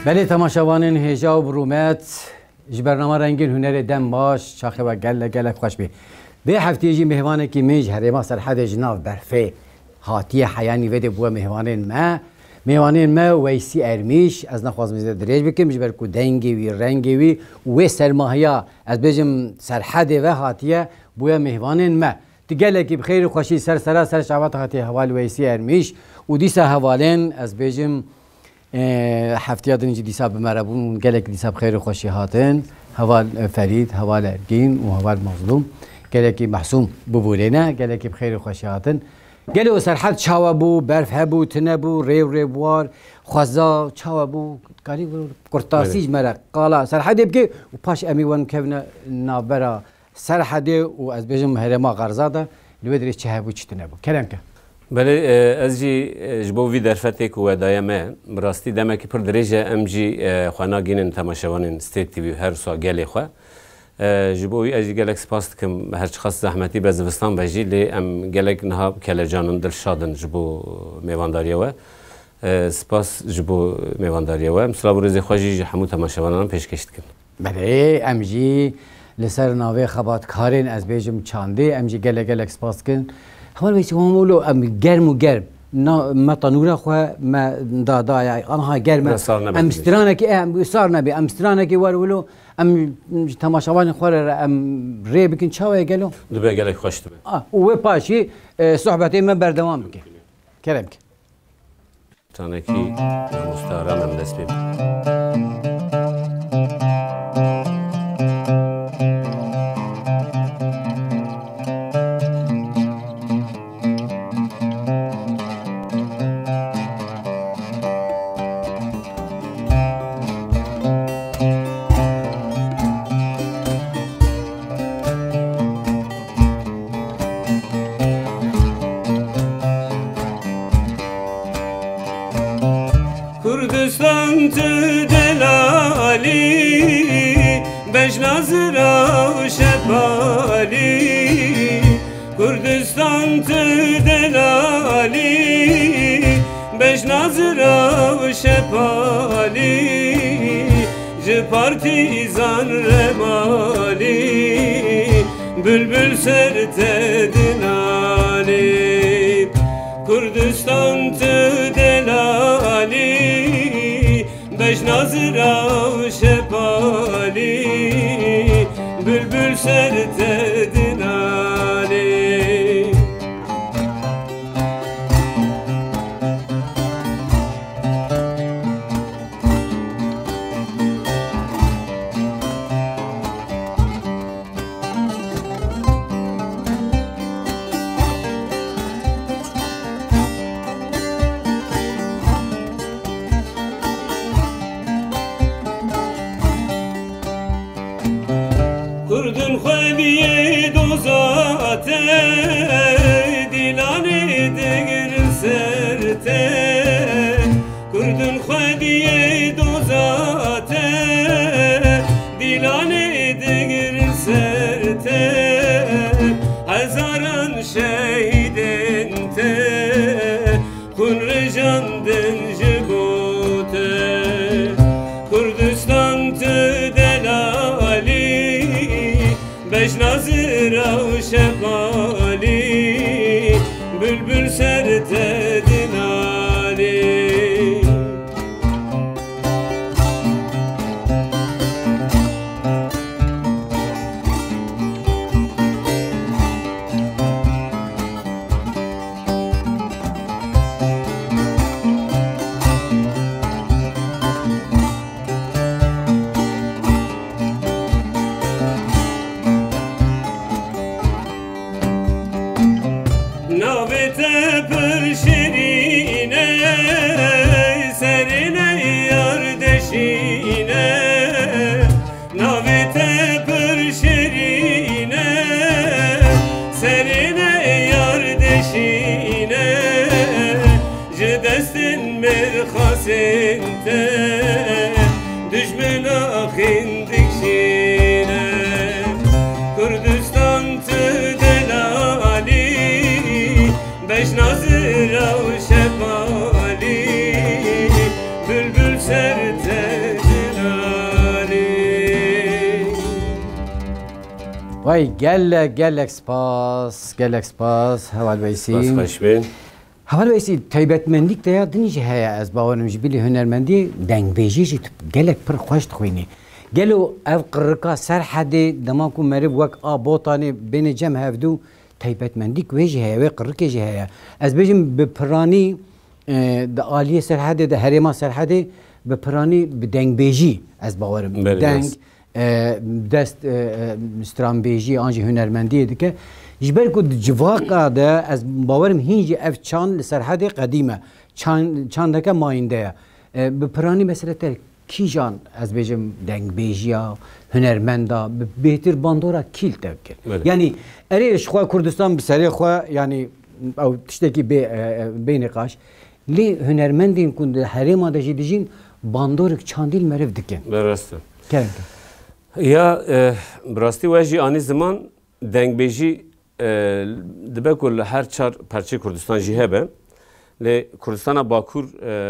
بله تماشاوانین هجا و برومت برنامه رنگین هنر دم باش چاخه و گل خوش بی به هفته جی مهمانه کی میج هرما سرحد جناف برفه هاتی حیانی وده بو مهمانین ما ویسی ارمیش از نخواز میزه دریج بکیم جبر کو دنگی وی رنگی وی و سرماهیا از بجم سرحد و هاتیه بو مهمانین ما تگله کی بخیر خوشی سر شعبات هاتی حوال ویسی ارمیش و دیسا حوالین از بجم هفته دنجی دیسا بمربون گلک دیسا بخیر خوشی هاتن حوال فرید حوال ارگین و حوال مظلوم گلکی محسوم ببولینه گلکی بخیر خوشی هاتن گلو سرحد چاوبو برف هبو تنبو ریوار خوزا چاوبو کاری کرتاسیج مرا قالا سرحد بگی و پاش امیوان کهنا نابرا سرحد و از بجم هرما غرزاده لودری چه هبو چی تنبو کلام که بله از جی جبوی درفتک و دایمه براستی دم کی پر درجه ام جی خوانا گینن تماشاوانین ستیت تیوی هر سو گلی خو جبوی از گلک سپاس کم هر خاص زحمتی بزوستان بجی لی ام گلک نها کل جانن دل شادن جبو میوانداریه و سپاس جبو میوانداریه و مثلا بروز خوشی همو تماشاوانان پیش کشید کن بله ام جی لسر ناوی خبات کارین از بیجم چانده ام جی گلک سپاس کن حال بیشتر همولو ام گرم ما تنورا خو ما دادا آنها گرم ام استرانه کی ام صار نبی ام استرانه کی ولو ام تماشاوان خوره ام ری بکن چاوی گلو دوباره گلک خوش تو و پاشی صحبتی من بردوام بکن کرم که تانه کی مستعارم هم دست بیم partizan remali bülbül sertedin ali Kurdistan delali beş nazıra şepali bülbül sertedin ali وای گلک سپاس هوال ویسی خوش بین هوال ویسی تایبەتمەندیک دەیە دنیژی هەیە ئەس باوەرمژ بیلی هونەرمەندی دەنگبێژیژی گەلک پڕ خۆش دخوێنی گەلو ئەو قڕکا سەر حەدێ دەماک و مەرب وەک ئابۆتانێ بینە جەم هەفدوو تایبەتمەندیک وێژی هەیە وێ قڕکێژی هەیە ئەس بێژم بپڕانی دە ئالیە سەرحەدێ دە هەرێما سەرحەدێ بپڕانی بدەنگبێژی ئەس باوەرم دەنگ دەست سترانبێژی ئانجی هونەرمەندیە دکە ji ber ku civaka de ez bawerim hinjî ev çand li serhedê qedîme çandeke mayînde ye bi piranî mesele te kîjan ez bêjim dengbêjiya hunermenda bi bêtir bandora kîl tevkir yanî erê ji xwe Kurdistan bi serê xwe yanî ew tiştekî bê nîqaş lê hunermendên ku di herêma de jî dijîn bandorek çandîl meriv dikin berastin ya birastî we jî anî ziman dengbêjî dibe ku li her çar perçê Kurdistan jî hebe lê Kurdistana Bakur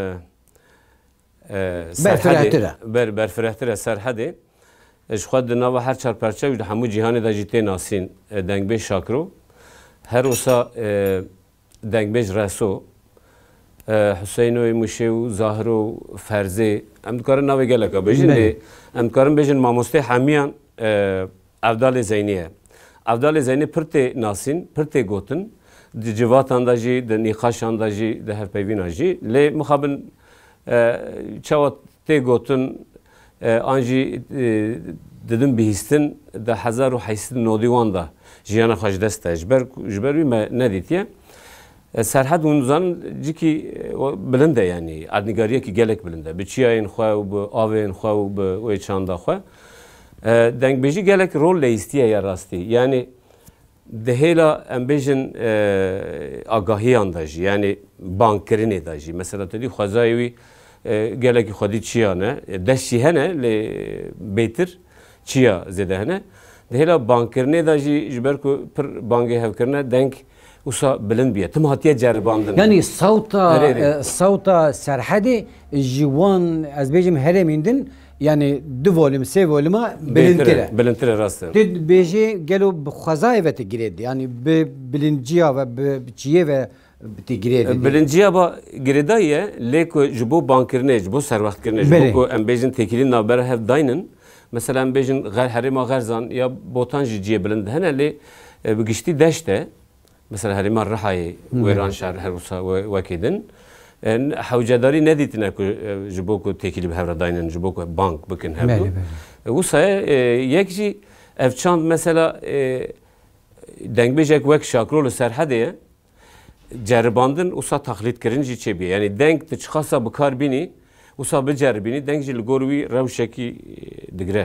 berfirehtir e serhedê ji xwe di nava her çar perçe û di hemû cîhanê de jî tê nasîn dengbêj şakiro her wisa dengbêj reso Hüseynoyê Muşê û Zahiro û Ferzê em dikarin navê gelek bêjin lê em dikarin bêjin mamostê hemiyan Evdalê Zeynî ye Evdalê Zeynî pir tê nasîn, pir tê gotin, di civatan da jî, di nîqaşan da jî, di hevpeyvîna jî. Lê mixabin çawa tê gotin an jî didim bihîstin di 1989 wan da jiyana xwe ji dest e. Ji ber wî me nedîtiye. Serhed hûn dizanin cikî bilind e yanî, erdnîgariyekî gelek bilind e. Bi çiyayên xwe û bi avên xwe û bi wê çanda xwe. Dengbêjî gelek rol lêîstiye ya rastî yanî di hêla em bêjin agahiyan da jî yanî bankkirinê da jî mesela tedî xwezayê wî gelekî xwedî çiya ne dest jî hene lê bêtir çiya zêde hene di hêla bankkirinê da jî ji ber ku pir bangê hevkirine deng wisa bilind bûye tim hatiye ceribandin yanî sawta serhedê ji wan ez bêjim herêmîn din yani du volüm, sê volüma bilindtir e rast e. Bêjê gelo bi xwezayê ve tê girêdî yani bi bilinciya ve bi çiyê ve tê girêdî. Bilinciya ba girêdayî ye lê ku ji bo bankkirinê ji bo serwextkirinê ji bo ku em bêjin têkilîn navbera hev daynin mesela em bêjin herêma Gerzan ya botan jî ciyê bilind hene lê bi giştî deşt e mesela herêma Rihayê wêran şer her wisa wekê din hewcedarî nedîtine ku ji bo ku têkilî bi hevre daynin ji bo ku bank bikin hevdû wisa yek jî ev çand mesela dengbêjek wek şakiro li serhedê ye ceribandin wisa taxlîdkirin jî çêbûye yanî deng tu çixasa bikar bînî wisa biceribînî deng jî li gor wî rewşekî digire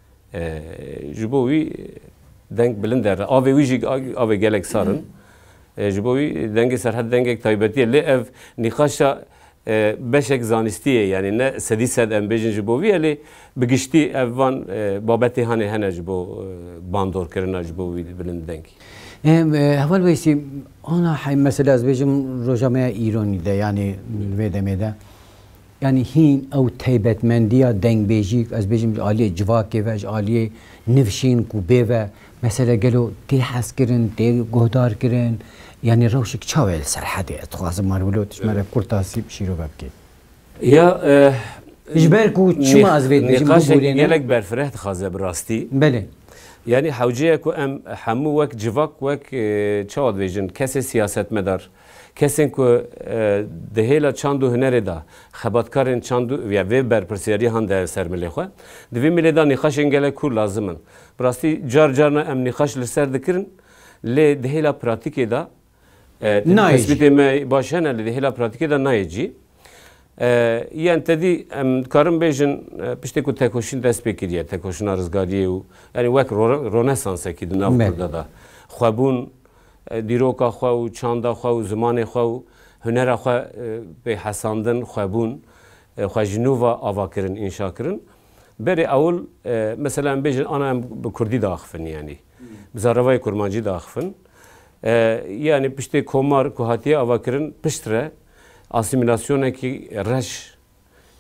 ji bo wî deng bilind e avê wî jî avê gelek sarin ji bo wî dengê serhed dengek taybetî ye lê ev nîqaşa beşek zanîstî ye yanî ne sedî sed em bêjin ji bo wî ye lê bi giştî ev van babetê hanê hene ji bo bandorkirina ji bo wî bilind deng. Heval weysî ana hay mesela ez bêjim rojameya îronî de yanî vê demê de yani hîn ew taybetmendiya dengbêjî ez bêjim aliyê civakê ve ji aliyê nivşîn ku bê ve mesela gelo tê hezkirin tê guhdarkirin yani rewşek çawa li serhedê ez dixwazim marwilo tişmere kurtasî şîro vebkê ya ji ber ku çima ez vê nîqaşekî gelek berfireh dixwaze bi rastî belê yani hewceyek ku em hemû wek civak wek çawa dibêjin kesê siyasetmedar kesên ku di hêla çand û hunerê da xebatkarên çand û ya vê berpirsiyariyan de ser milê xwe di vê milê da nîqaşên gelek kur lazim in bi rastî car carna em nîqaş li ser dikirin lê di hêla pratikê da tespîtê me baş hene lê di hêla pratikê da nayê cî yan tedî em dikarin bêjin piştê ku tekoşîn dest pê kiriye tekoşîna rizgariyê û yanî wek ronesansekî di nav Kurda da xwebûn dîroka xwe û çanda xwe û zimanê xwe û hunera xwe pê hesandin xwebûn xwe ji nû ve avakirin înşakirin berê ewil mesela em bêjin ana em bi Kurdî de axivin yanî bi zaravayê kurmancî de axivin yanî piştê komar ku hatiye avakirin piştre asimilasyonekî reş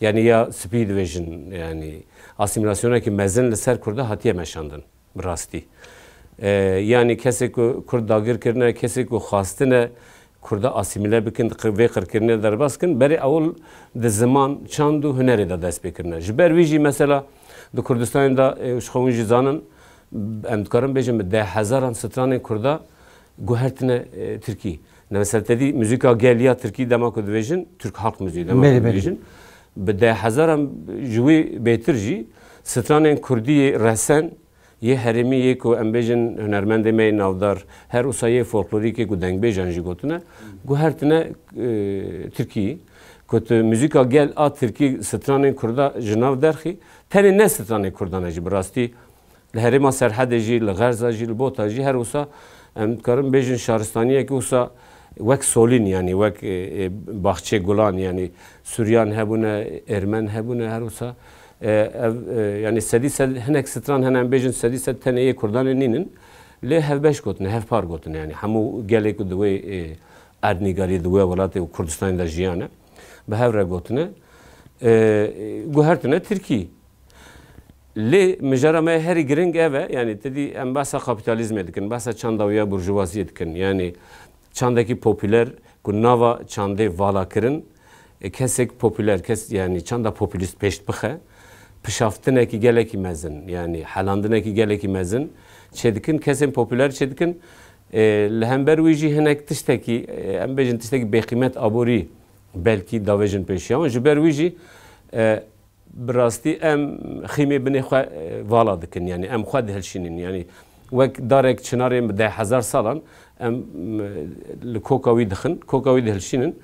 yani ya speed vision yani asimilasyona ki mezin li ser Kurda hatiye meşandın rastî. Yani kesek ku Kurd dagir kirine, kesek ku xastine Kurda asimile bikin ve qirkirine derbas kin beri awul de zaman çandu hüneri de dest bekirine. Ji ber wî jî mesela di Kurdistanê da xewin jî zanin em dikarin bêjin de hezaran stranên Kurda guhertine Tirkî. Mesela tedî müzika geliya Tirkî dema ku dibêjin Türk halk müziği dema ku dibêjin. Bi de hezaran ji wî bêtir jî stranên Kurdiyê resen yê herêmî yê ku em bêjin hunermendê me navdar her wisa yê folklorîkê ku dengbêjan jî gotine guhertine Tirkî. Ku tu müzika gel a Tirkî stranên Kurda ji nav derxî tenê ne stranên Kurdan jî bi rastî li herêma Serhedê jî li Xerza jî li Bota jî her wisa em dikarin bêjin şaristaniyekî wisa wek Solîn yani wek Baxçê Gulan yani Suryan hebûne, Ermen hebûne her wisa yani sedî sed hinek stran hene em bêjin sedî sed tenê yê Kurdanê nînin lê hevbeş gotine, hevpar gotine yani hemû gelê ku di wê erdnîgarî di wê welatê û Kurdistanê de jiyane bi hev re gotine guhertine Tirkî. Lê mijara me herî giring ev e yani tedî em behsa kapitalizmê dikin, behsa çanda ya burjuvaziyê dikin yani çandekî popüler ku nava çandê vala kirin kesek popüler kes yani çanda popülist pêş bixe pişaftinekî gelekî mezin yani helandinekî gelekî mezin çêdikin kesên popüler çêdikin li hember wî jî hinek tiştekî em bêjin tiştekî bêqîmet aborî belkî davêjin pêşiya wan ji ber wî jî bi rastî em xîmê binê xwe vala dikin yani em xwe dihilşînin yani wek darek çinarên bi 10,000 salan em li koka wî dixin koka wî dihilşînin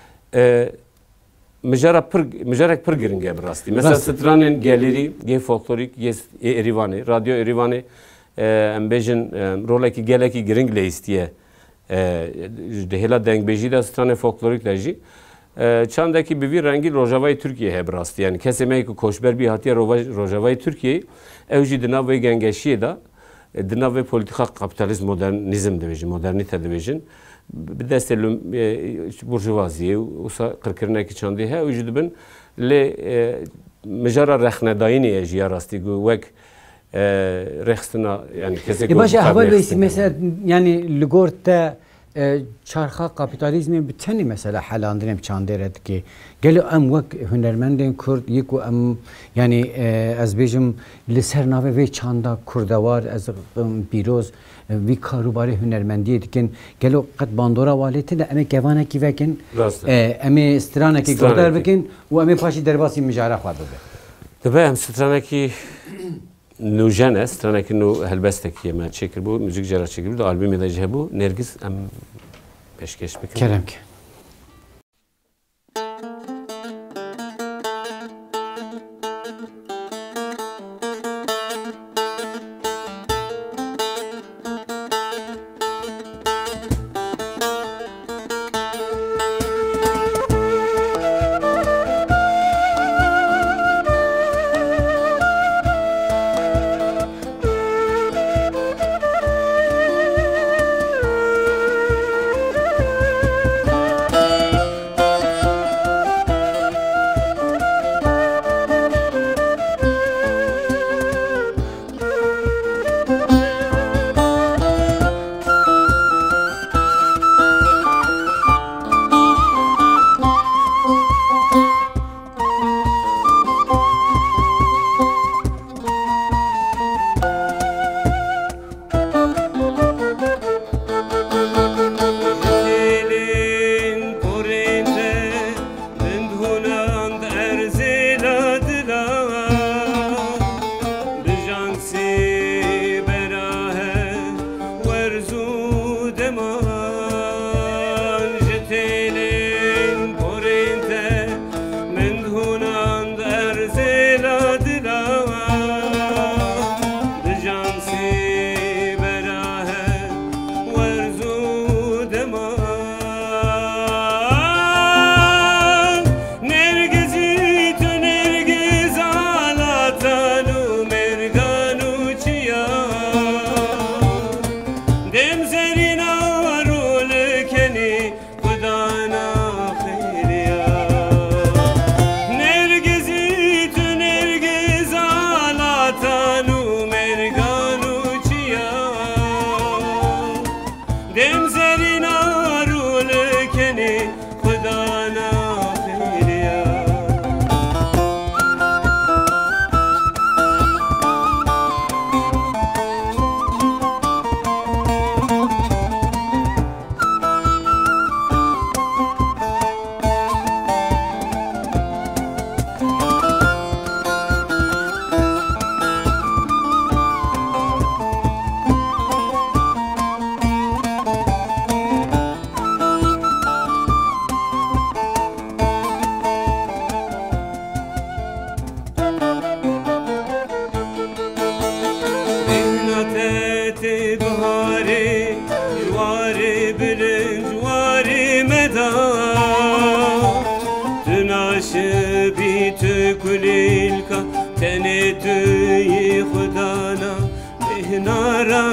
mijarek pir giring e bi rastî. Mesela stranên gelêrî yê folklorîk yê Erîvanê, radyo Erîvanê em bêjin rolekî gelekî giring lêistiye di hêla dengbêjî de stranê folklorîk de jî çandekî bi vî rengî Rojavayê Tirkiyê heye bi rastî yani kesê me ku koçber bî hatiye Rojavayê Tirkiyê ew jî di nav vê gengeşiyê de di nav vê polîtika kapitalizm modernîzm dibêjin modernîte dibêjin bi destê burjuvaziyê wisa qirkirinekî çandê heye ew jî dibin lê mijara rexnedayînê jî ya rastî wek rexstina yani kesek başa heval veysi mesela yani li gor te çarxa kapitalizmê bi tenê mesela helandinê bi çandê re dike gelo em wek hunermendên Kurd yê ku em yani ez bêjim li ser navê vê çanda Kurdewar ez pîroz vî karûbarê hunermendiyê dikin gelo qet bandora walêtê de em ê kevanekî vekin em ê stranekî guhdar bikin û em ê paşî derbasî mijara xwe bibe. Dibe em stranekî nûjen e stranekî nû helbestekî me çêkiribû müzik jara çêkiribû di albûmê de jî hebû Nergis em pêşkêş bikin. Keremke.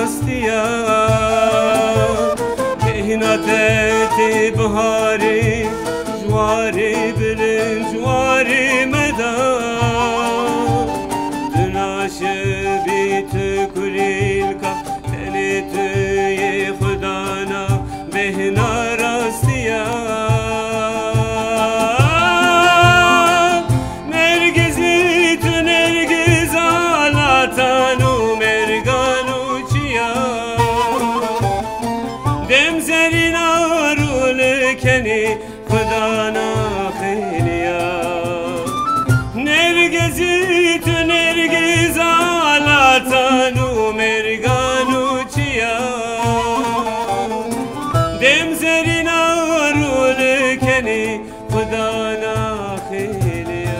راستیا بهناتت بهاری جواری بلند جواری مدار دناش بیت کلیل کا تنت ی خدانا بهنا راستیا نرگزی تو نرگز آلاتانو مرگانو چیا دم زرین آرول کنی خدانا خیلیا نرگزی تو نرگز آلاتانو مرگانو چیا دم زرین آرول کنی خدانا خیلیا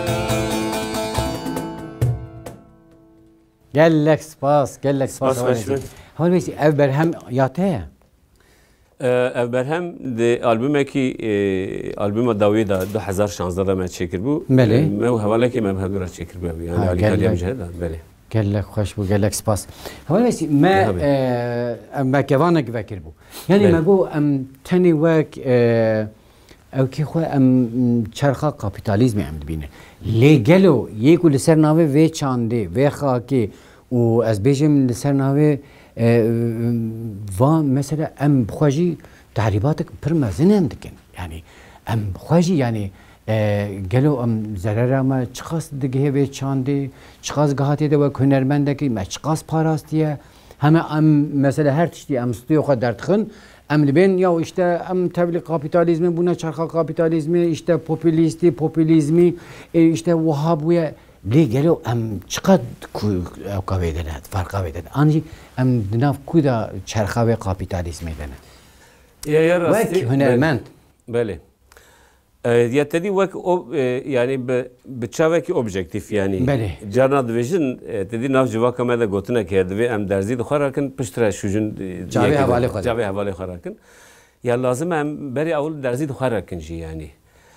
gelek spas gelek spas Spas başım. Hamal beysi ev berhem yate ev berhem de albümeki albüma davida 2016 da me çekir bu. Beli. Me havaleki me bhagura çekir bu. Yani Ha, Ali gel, Kaliya gel. mücahede. Beli. gelek hoş bu gelek spas Hamal beysi me Tabii. em kevanek vekir bu yani Beli. me bu em teni vek ev ki xwe em çarxa kapitalizmi em dibîne lê gelo yê ku li ser navê vê çandê vê xakê û ez bêjim li ser navê van mesela em bixwe jî tahribatek pir mezin em dikin yani em bixwe jî yani gelo em zerera me çiqas digihe vê çandê çiqas gihatê de wek hunermendekî me çiqas parastiye heme em mesela her tiştî em stûyê xwe derdixin em dibên ya işte em tevlî kapitalizmi bûne çarxa kapitalizmi işte popülizmi işte wiha bûye lê gelo em çiqet ku ew ka vê dene farqa vê dene an jî em di nav ku da çarxa vê kapitalizmê dene Ya rastî. wek hunermend Beli. Ya tedi vek yani bi çaveki objektif yani. Beli. Carna dibêjin tedi nav civaka me de gotine ki divê em derzî dixwe rakin piştre şûjin Cavê hevalê xwe cavê hevalê xwe rakin. Ya lazım em berî ewl derzî dixwe rakin jî yani.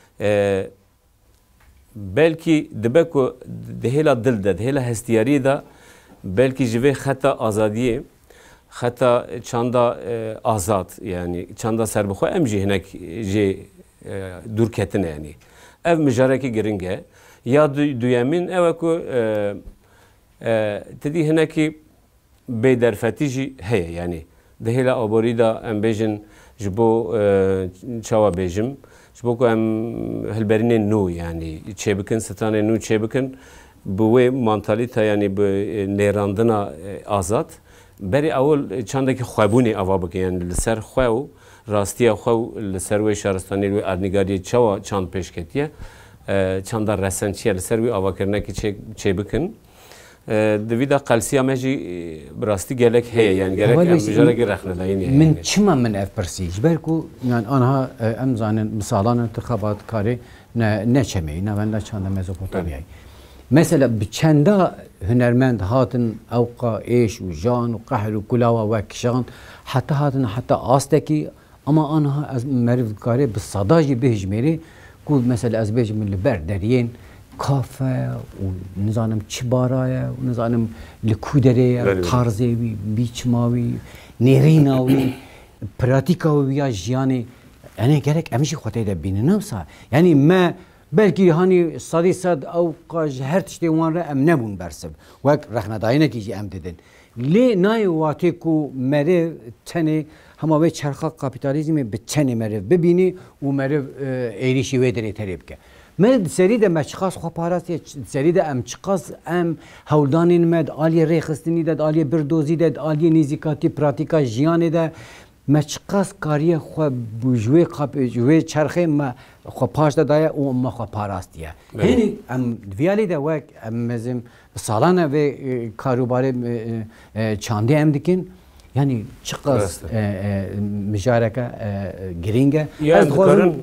Belki dibe ku dihêla dil de dihêla hestiyarî de belki ji vê xeta azadiyê xeta çanda azad yani çanda serbixwe em jî hinek jê dûr ketine yani. Ev mijarekî giring e ya duyemîn ew ku tidî hinekî bêderfetî jî heye yani. Dihêla aborî da em bêjin ji bo çawa bêjim ji bo ku em hilberînên nû yani çêbikin stranên nû çêbikin bi wê mantalîte yani bi nêrandina azad berî ewl çandekî xwebûnê ava bike yani li ser xwe û rastiya xwe û li ser wê şaristanê wê erdnîgariyê çawa çand pêşketiye çanda resençiye li ser wê avakirinekî çêbikin divî da qelsiya me jî bi rastî gelek heye yani gerek em mijarekî rexnedayînê heye. min çima min ev pirsî ji ber ku yani anha em zanin misalan intixabatkarê ne çemeyî ne çanda Mezopotamyayê mesela bi çenda hunermend hatin ewqa êş û jan û qehr û kulava wek jan heta hatin heta astekî ama anha ez meriv dikarê bi sada jî bihijmêrê ku mesela ez bêjim li ber deriyên kafe û nizanim çi baraye û nizanim li ku derê tarzê wî bîçma wî nêrîna wî pratika wî ya jiyanê yani gerek em jî xwe tê de bînin wisa yani me belki hani sadî sad ew ji her tiştê wan re em nebûn bersiv wek rexnedayînekî jî em didin lê nayê watê ku meriv tenê hema wê çerxa kapitalizmê bi çenê meriv bibînî û meriv êrişî wê derê terê bike me serî de me çiqas xwe parastiye serî de em çiqas em hewldanên me di aliyê rêxistinî de di aliyê birdozî de di aliyê nêzîkatî pratika jiyanê de me çiqas kariye xwe ji wê çerxê me xwe paş de daye û me xwe parastiye hinî em viyalê de wek em mezim bi salan vê karûbarê çandê em dikin yani çiqas mijareke giring e ez dikarin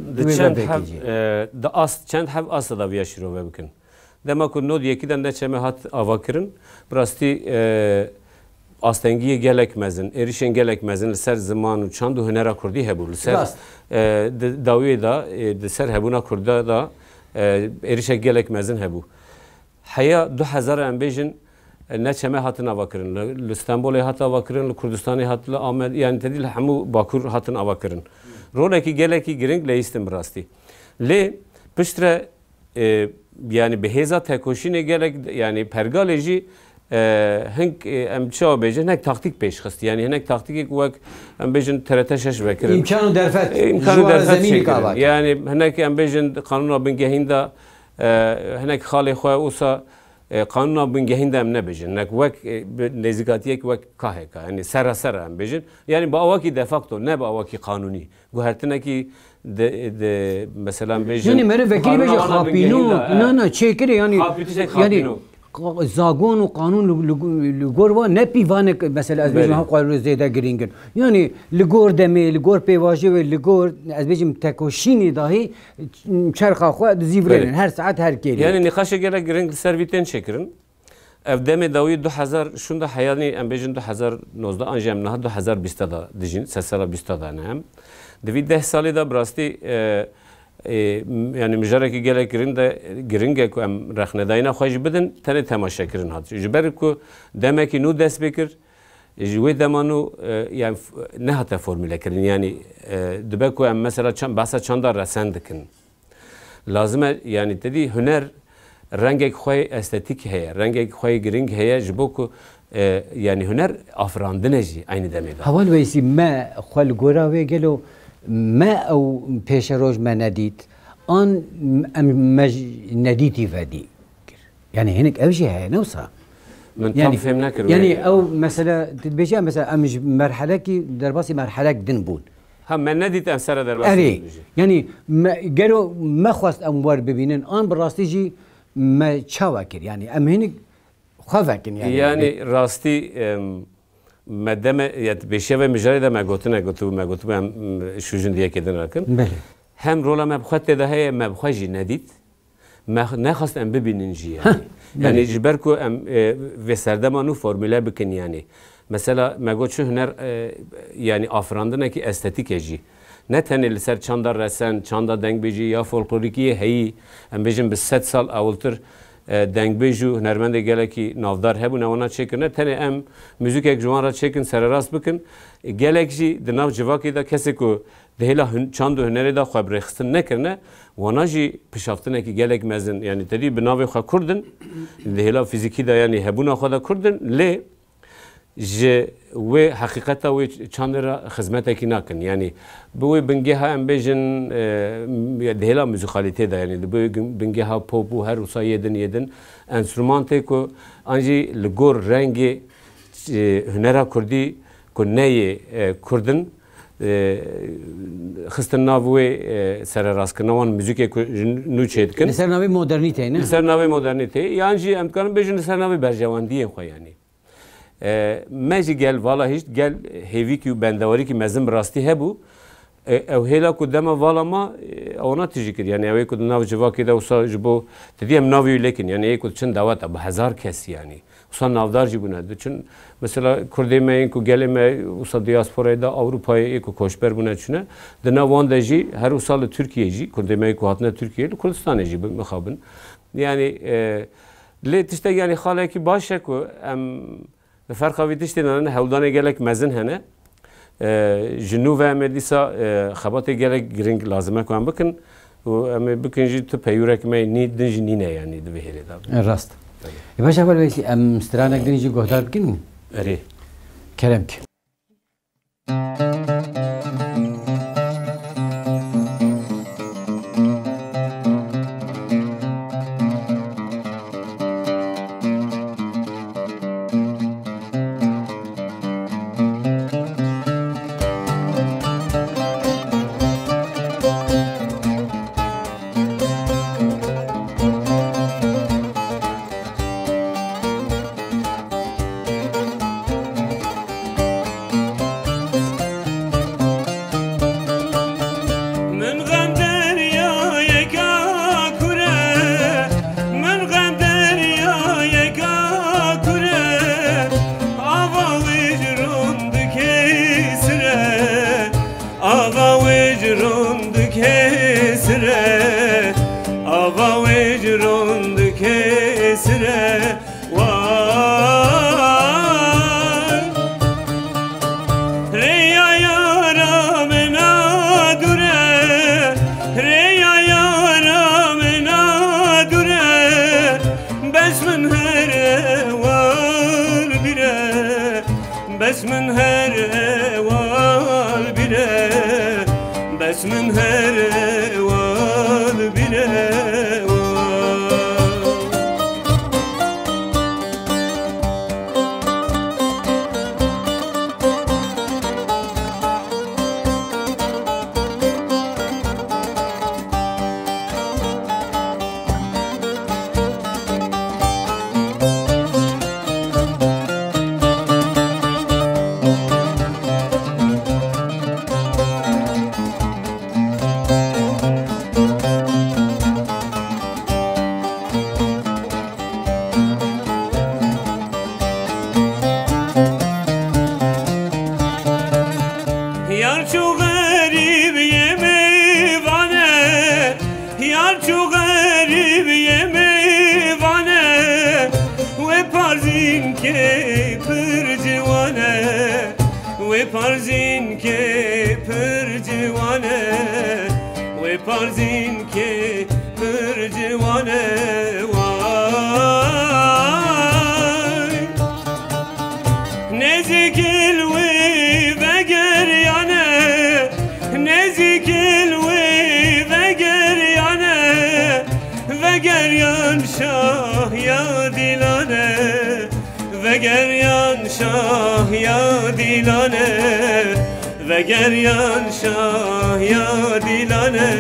di ast çend hev asta da viya şîrove bikin dema ku nod yekî de çeme hat avakirin bi rastî astengiyê gelek mezin êrişên gelek mezin li ser ziman û çand û hunera Kurdî hebû li ser dawiyê da di ser hebûna Kurda da êrişek gelek mezin hebû heya 2000 em bêjin ne çeme hatın avakirin, İstanbul'e hat avakirin, Kurdistan'e hat, yani tedil hamu Bakur hatın avakirin. Roleki geleki giring leistim rasti. Le piştre yani beheza tekoşine gerek yani pergaleci hink em çaw bejin hek taktik peş xist yani hinek taktik vak em bejin TRT 6 vekirin imkanı derfet zemini kavat yani hinek em bejin kanuna bingehinda hinek xali xwe usa kanuna bingehinda em ne bejin nek vak nezikatiyek vak kaheka yani sera em bejin yani ba avaki de facto ne ba avaki kanuni guhertine ki de mesela bejin yani mere vekili bejin xapino na çekire yani زاگون و قانون لگور و نه پیوانه مثلا از بیشتر هم قانون زیاده گرینگن یعنی لگور دمی لگور پیواژه و لگور از بیشتر تکوشینی داهی چرخا خود زیورن هر ساعت هر کلی yani nikaşa göre gring serviten çekirin ev demi davi 2000 şunda hayali em bejin 2019 anjem nah 2020 da dijin sesala 20 da ne hem devi 10 salı da brasti yani müjareki gelek giringe ku em rexnedayna xwej bidin tane temaşa kirin hat. Jiber ku demek ki nu dest bekir jwe demanu yani ne hata formüle kirin yani dibe ku em mesela bahsa çanda resen dikin. Lazım yani dedi hüner rengek xwej estetik heye rengek xwej giring heye jibo ku yani hüner afrandineci aynı demeda. Haval veysi ma xwal gora ve gelo ما او پیش روز ما ندید آن مج ندیدی ودی يعني هناك اوجه هي نوصا من يعني فهم نكر يعني او مثلا تبيجي مثلا امج مرحله كي درباسي مرحله دنبون هم من نديت امسره درباسي يعني قالوا ما خواست اموار ببينن ان براستيجي ما تشاوكر يعني ام هناك خافكن يعني راستي مدام یاد بیشتر و مجاری دم گفتم هم شوجن دیگه کدن راکن هم رولا مبخواد تداهی مبخواجی ندید نخواست ام ببینن جی yani جبر کو ام وسردمانو فرموله بکن yani mesela مگوت شو هنر yani afrandına ki estetik eci ne teneli ser çanda resen çanda deng beji ya folklorikiye heyi em bejim bis 7 sal avultur dengbêj û hunermendê gelekî navdar hebûne wana çêkirine tenê em müzikek ji wan re çêkin sererast bikin gelek jî di nav civakê de kesê ku di hêla çand û hunerê de xwe birêxistin nekirine wana jî pişaftinekî gelek mezin yani tedî bi navê xwe kurdin di hêla fîzîkî de yani hebûna xwe de kurdin lê ji wê heqîqeta wê çandê re xizmetekî nakin yani bi wê bingeha em bêjin di hêla müzîkalîtê de yani di bi bingeha pop û her wisa yedin enstrûmantê ku an jî li gor rengê hunera Kurdî ku neyê Kurdin xistin nav wê sererastkirina wan müzîkê ku nû çê dikin li ser navê modernîteyê ne li ser navê modernîtê yan jî em dikarin bêjin li ser navê berjewandiyên xwe yani مجی گل والا هیچ گل هیوی کی بندواری کی مزم راستی هبو او هلا کدام والا ما اونا تیجی کرد یعنی اوی کد ناو جواکی دا وسا جبو تدیم ناوی لیکن یعنی ای کد چند دعوت به هزار کس یعنی وسا نافدار جبونه چون مثلا کردی ما این کو گل ما وسا دیاسپورای دا اروپای ای کو کوشبر بونه چونه دنا وان دجی هر وسال ترکیه جی کردی ما کو هاتنه ترکیه کردستان جی مخابن yani لی تشته yani خاله کی باشه کو ام فرق وی تشتین هولدان گلک مزن هنه جنوب امریکا خبات گلک گرینگ لازمه کنم بکن و ام بکن جی تو پیورک می نید دنج نینه یعنی دوی هری داد راست باشه اول ویسی ام استرانک دنیجی گهدار بکنیم اری کرم کی Ava vecrund kesre بس من هر وال بره بس من هر وال بره Yar çok garip yemivane Yar çok garip yemivane Ve parzin ke pırcivane Ve parzin ke pırcivane Ve parzin ke pırcivane Vay Nezikil ve Geryan şah ya dilane ve geryan şah ya dilane ve geryan şah ya dilane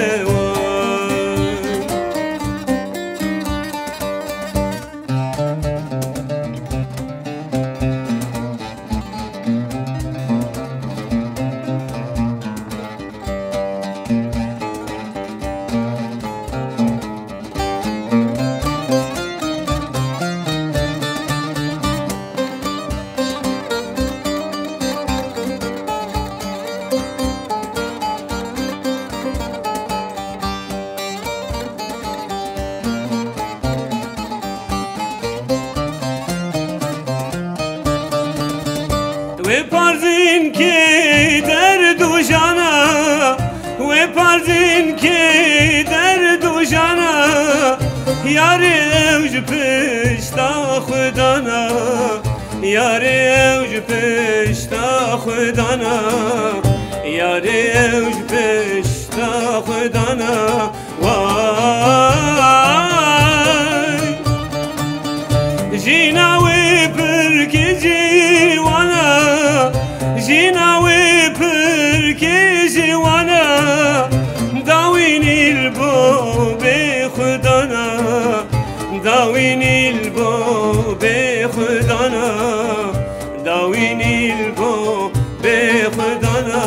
Ve parzin ki derdu jana Ve parzin ki derdu jana Yari evj pişta khudana Yari evj pişta khudana Yari evj pişta khudana Vay Jina ve perki jiwana Jina ve perki jiwana Dawinil bo be khudana Dawinil bo be khudana Dawinil bo be khudana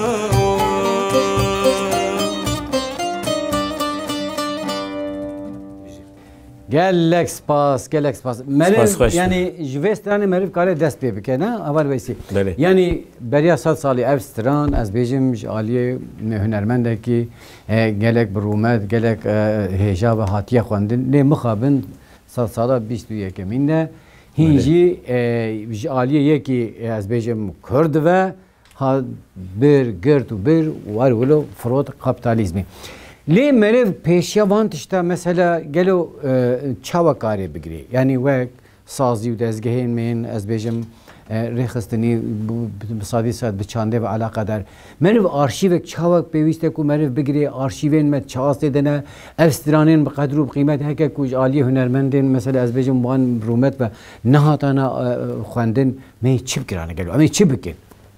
Gelek spas, gelek spas. Melev yani jvestran melev kare dest pê bike ne? Aval veysi. Yani beriya 100 salî ev stran ez bêjim ji aliyê hunermendekî gelek bi rûmet, gelek hêja ve hatiye xwendin lê mixabin 100 sala 21 de hîn jî ji aliyê yekî ez bêjim Kurd ve ha bir girt û bir war wilo firot kapitalizmî. Lê melev pêşiya van tişta mesela gelo çawa karê bigirê yanî wek sazî û dezgehên me ez bêjim rêxistinî bi sadî saet bi çandê ve alaqedar melev arşîvek çawek pêwîst e ku melev bigirê arşîvên me çastê de ne ev stranên bi qedr û bi qîmet heke ku ji aliyê hunermendên mesela ez bêjim wan rûmet ve nehatana xwendin me çi bikirane gelo em ê çi bikin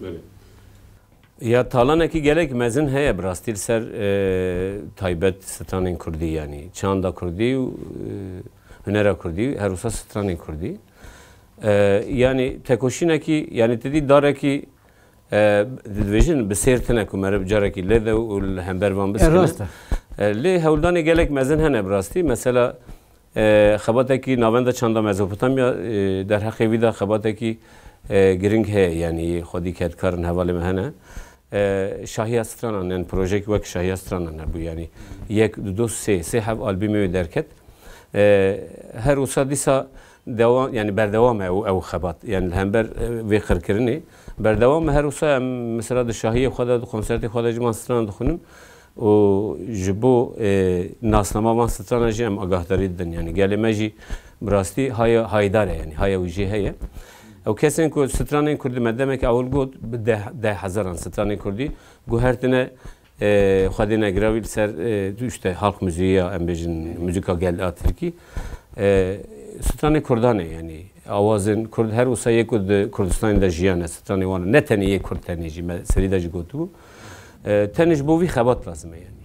Ya talanekî gelek mezin heye bi rastî ser taybet stranên Kurdî yanî çanda Kurdî û hunera Kurdî her wisa stranên Kurdî yani tekoşînekî yani tidî darekî dibêjin bi sêrtine ku mere carekî lê de û hember van biskine lê hewldanê gelek mezin hene bi rastî mesela xebatekî navenda çanda Mezopotamya derheqê wî de xebatekî giring heye yani xwedî kedkarin hevalê me hene Şahiya Stranan yani projek wek Şahiya Stranan bu yani yek du sê hev albîmê derket her wisa dîsa devam yani berdewam ew xebat yani hember vê xirkirinê berdewam her wisa em mesela di Şahiyê xwe de di konsertê xwe de ji man Stranan dixwînin û ji bo nasnama van Stranan jî em agahdari didin yani gelê me jî bi rastî haya haydar e yani haya wî jî heye او کسین کو سترانین کردی مدام که اول گود ده هزاران سترانین کردی گو هر تنه خودی نگراویل سر دوشته halk müziği ya embejin müzika gel Türkiye ستران کردانه یعنی آوازن کرد هر وسایه کد کردستان دا جیانه ستران وانه نه تنی یک کرد تنیجی ما سری داج گوتو تنیج بوی خبات لازمه یعنی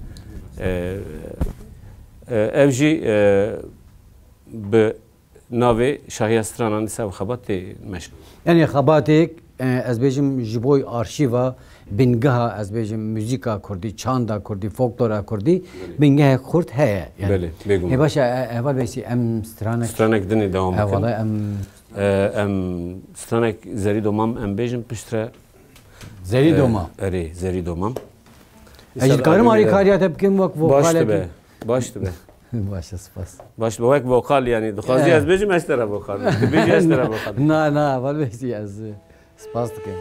evji به ناوی شاهی استرانان سو خبات مشکل یعنی خباتک از بیشم جبوی آرشیوا بنگاه از بیشم موسیقی کردی چاندا کردی فولکلورا کردی بنگاه خورد هست یعنی بله بگم باشه اول بیسی ام سترانک دنی دوام کن ام سترانک زری دومام ام بیشم پشتره زری دومام اره زری دومام اجل کارم آری کاریات بکن وقت باشته به باشته به باشه سپاس باشه با یک وکال یعنی دخوازی از بیشم اشترا وکال بیشی اشترا وکال نه اول بیسی از سپاس دکن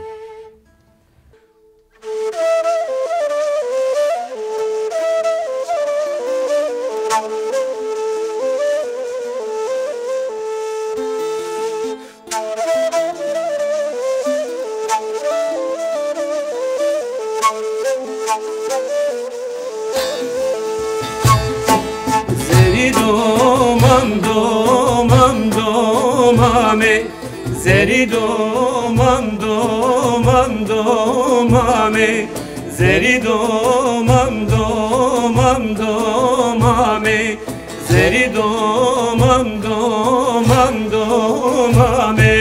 Zeri domam domam domame Zeri domam domam domame Zeri domam domam domame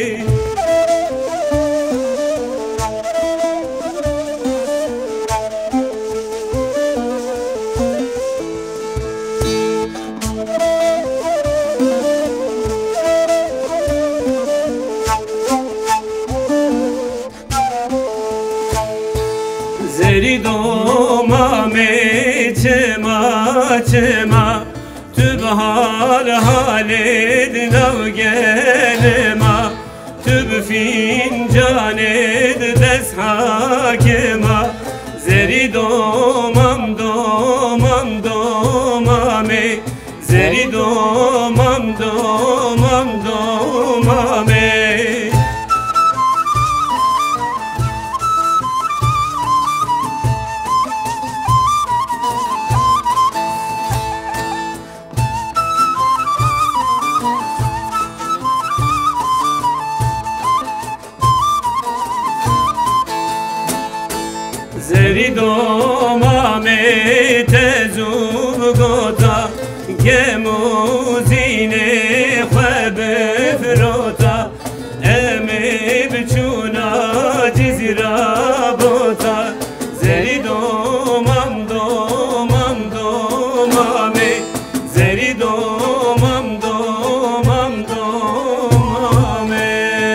Zeri domame çema çema Tüb hal haled nav gelema Tüb fincan ed des hakema Zeri domam domam domame Zeri domam domam domame Zeri domame tezub gota gemuzine khebe frota eme bchuna cizra bota Zeri domam domam domame Zeri domam domam domame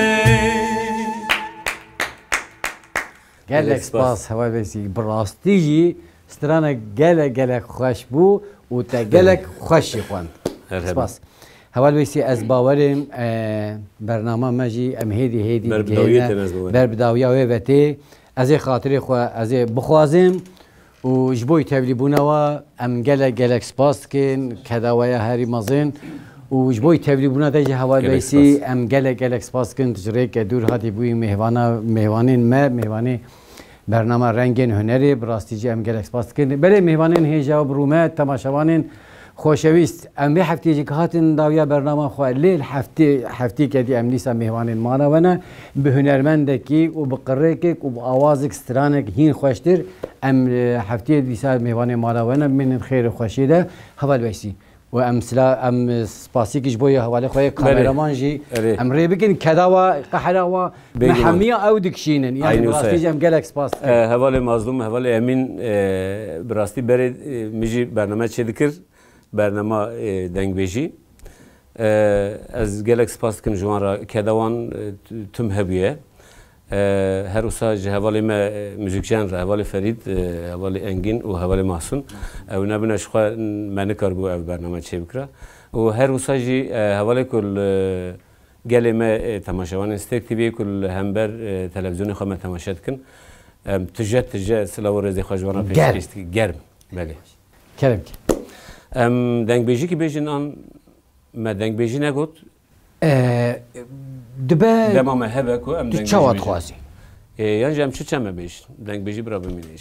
gelek spas hava besi brastiji strana gelek خوش بو و تا gelek خوشی خوند سپاس هوا بسی از باورم برنامه مجی ام هدی بر بداویا و وتی از خاطر خو از بخوازم و جبوی تبلیبونه و ام gelek سپاس کن کداویا هری مازن و جبوی تبلیبونه تجی هوا بسی ام gelek سپاس کن تجربه که دور هاتی بوی مهوانین مهوانی برنامه رنگین هنری براستیجی ام gelek سپاس کن بله مهوانین هیجا و برومت تماشاوانین خوشویست ام به هفته که هاتن داویا برنامه خو لیل هفته که دی ام نیسا مهوانین مانا ونه به هنرمندکی و به قررکی و به آوازک سترانک هین خوشتر ام هفته دیسا مهوانین مانا ونه من خیر خوشیده حوال بیسی و ام سلا ام سپاسی کش بوی حواله خوی کامرامان جی ام ری بکن کداوا قحراوا محمیه او دکشینن یعنی براستیجی ام gelek سپاس حواله مظلوم حواله امین براستی بره میجی برنامه چه دکر برنامه دنگبیجی از gelek سپاس کن جوان را کدوان تم هبیه هر روزا جهوالی ما موزیکچان را حوالی فرید حوالی انگین و حوالی محسن و نبینش خو من کار بو او برنامه چه بکره و هر روزا جی حوالی کل گلی ما تماشاوان استیک تیبی کل همبر تلویزیون خو ما تماشات کن تجت سلاو رزی خوشوانا پیشکشت گرم بله کرم دنگبیجی که بیجن آن ما دنگبیجی نگود دبه دما ما هبك و ام تو دنگ چواد بیجی. خوازی یان جام چه بیش دنگ بیجی برا بمینیش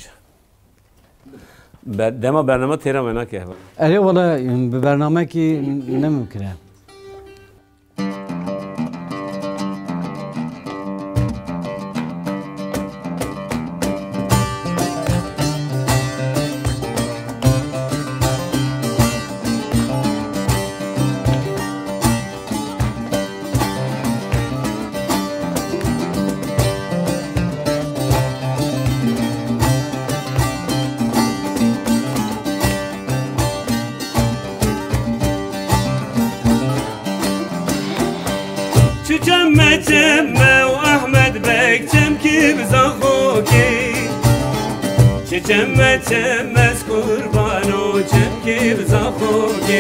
دما برنامه تیرا منا که اره والله به برنامه که نممکنه چمه و احمد بک چمکی بزاخوکی چمه از قربانو چمکی بزاخوکی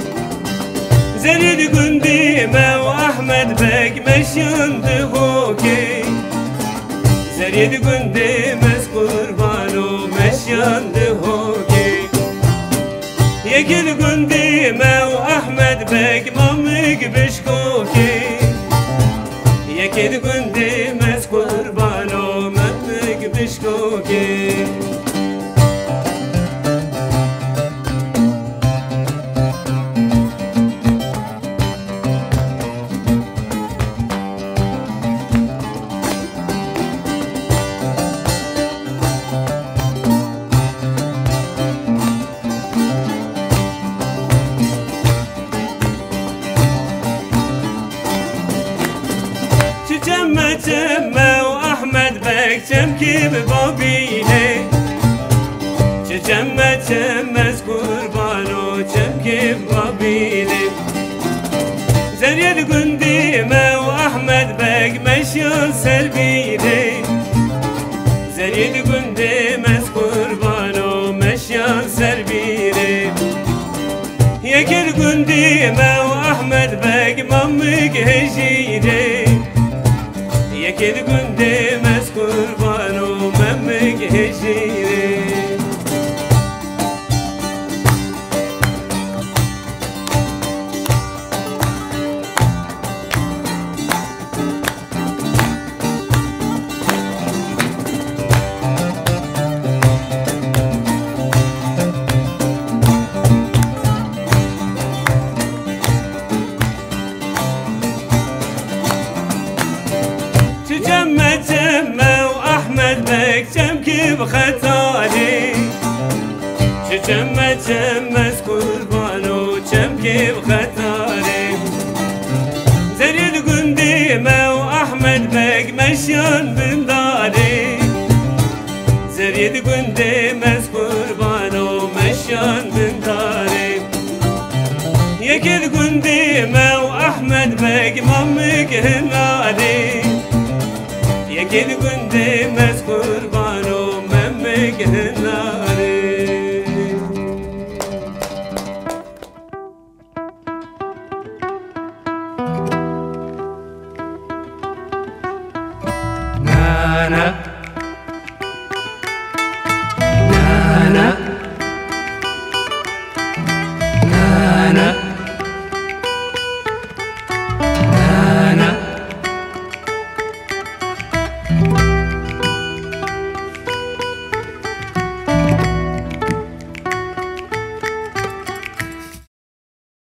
زرید گندی ما و احمد بک مشیند خوکی زرید گندی از قربانو مشیند خوکی یکی گندی ما و احمد بک مامک بشکوکی یکی گندی مز قربانو ممک بشکوکی چمه و احمد بک چمکی ببابینه چمه از قربانو چمکی ببابینه زرید گندی ما و احمد بک مشیان سربینه زرید گندی از قربانو مشیان سربینه یکی گندی ما و احمد بک مامک هجینه یکی گنده مز قربانو ممک هجیره چمه و احمد بک چمکی بخطاری چمه از قربانو چمکی بخطاری زرید گندی ما و احمد بک مشیان بنداری زرید گندی از قربانو مشیان بنداری یکی گندی ما و احمد بک مامک هناری یکی گنده مذکور